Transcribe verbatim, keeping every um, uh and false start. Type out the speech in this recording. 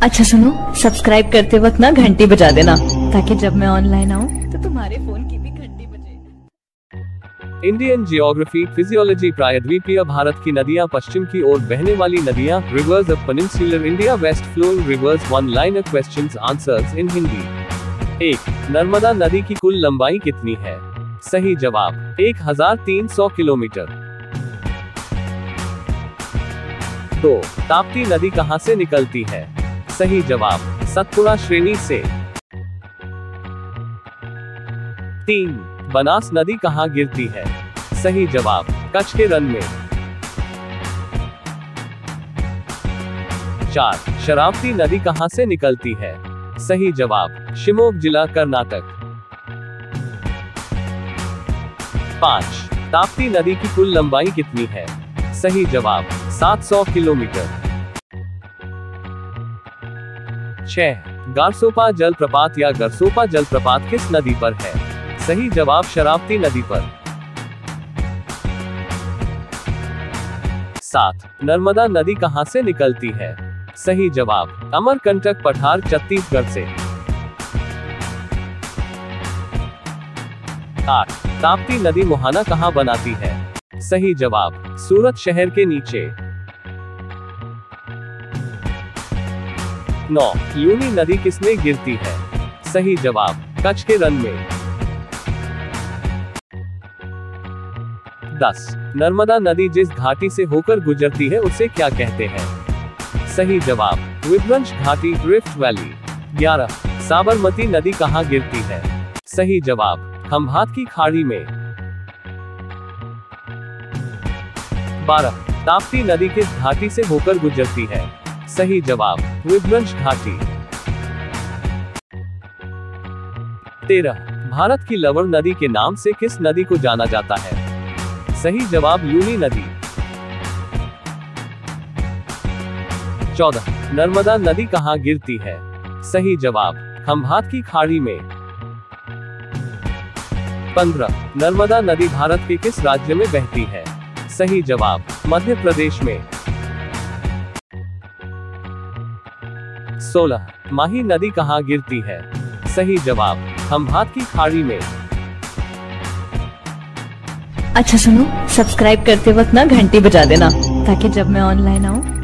अच्छा सुनो, सब्सक्राइब करते वक्त ना घंटी बजा देना, ताकि जब मैं ऑनलाइन आऊँ तो तुम्हारे फोन की भी घंटी बजे। Indian geography physiology. प्रायद्वीपीय भारत की नदियां, पश्चिम की ओर बहने वाली नदियां, rivers of peninsular India, west flowing rivers. One liner questions answers in Hindi. एक, नर्मदा नदी की कुल लंबाई कितनी है? सही जवाब एक हजार तीन सौ किलोमीटर। दो, ताप्ती नदी कहां से निकलती है? सही जवाब सतपुड़ा श्रेणी से। तीन, बनास नदी कहां गिरती है? सही जवाब कच्छ के रन में। चार, शरावती नदी कहां से निकलती है? सही जवाब शिमोग जिला कर्नाटक। पाँच, ताप्ती नदी की कुल लंबाई कितनी है? सही जवाब सात सौ किलोमीटर। छह, गारसोपा जलप्रपात या गरसोपा जलप्रपात किस नदी पर है? सही जवाब शरावती नदी पर। सात, नर्मदा नदी कहां से निकलती है? सही जवाब अमरकंटक पठार छत्तीसगढ़ से। आठ, ताप्ती नदी मुहाना कहां बनाती है? सही जवाब सूरत शहर के नीचे। नौ, लूनी नदी किसमें गिरती है? सही जवाब कच्छ के रन में। दस, नर्मदा नदी जिस घाटी से होकर गुजरती है उसे क्या कहते हैं? सही जवाब विभ्रंश घाटी, रिफ्ट वैली। ग्यारह, साबरमती नदी कहां गिरती है? सही जवाब खंभात की खाड़ी में। बारह, ताप्ती नदी किस घाटी से होकर गुजरती है? सही जवाब विभ्रंश घाटी। तेरह, भारत की लवण नदी के नाम से किस नदी को जाना जाता है? सही जवाब लूनी नदी। चौदह, नर्मदा नदी कहां गिरती है? सही जवाब खंभात की खाड़ी में। पंद्रह, नर्मदा नदी भारत के किस राज्य में बहती है? सही जवाब मध्य प्रदेश में। सोलह, माही नदी कहां गिरती है? सही जवाब खंभात की खाड़ी में। अच्छा सुनो, सब्सक्राइब करते वक्त ना घंटी बजा देना, ताकि जब मैं ऑनलाइन आऊँ